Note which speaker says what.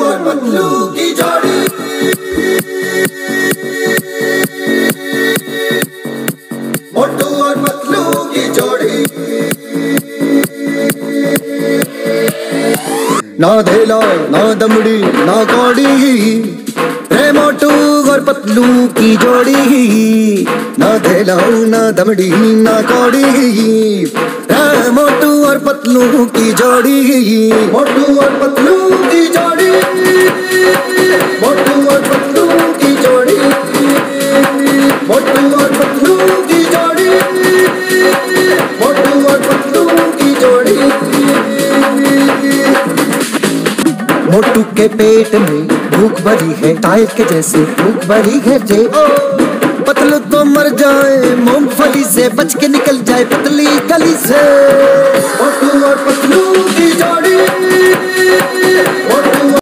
Speaker 1: और पतलू की जोड़ी, मोटू और पतलू की जोड़ी। ना धेला ना दमड़ी ना कौड़ी, रे मोटू और पतलू की जोड़ी। ना धेला ना दमड़ी ना कौड़ी, रे मोटू और पतलू की जोड़ी। मोटू और पतलू की जोड़ी, मोटू और पतलू की जोड़ी, मोटू और पतलू की जोड़ी, मोटू और पतलू की जोड़ी। मोटू के पेट में भूख भरी है, टायर के जैसे भूख भरी है जे। पतलू तो मर जाए मूंगफली से, बच के निकल जाए पतली गली से। मोटू और पतलू की जोड़ी।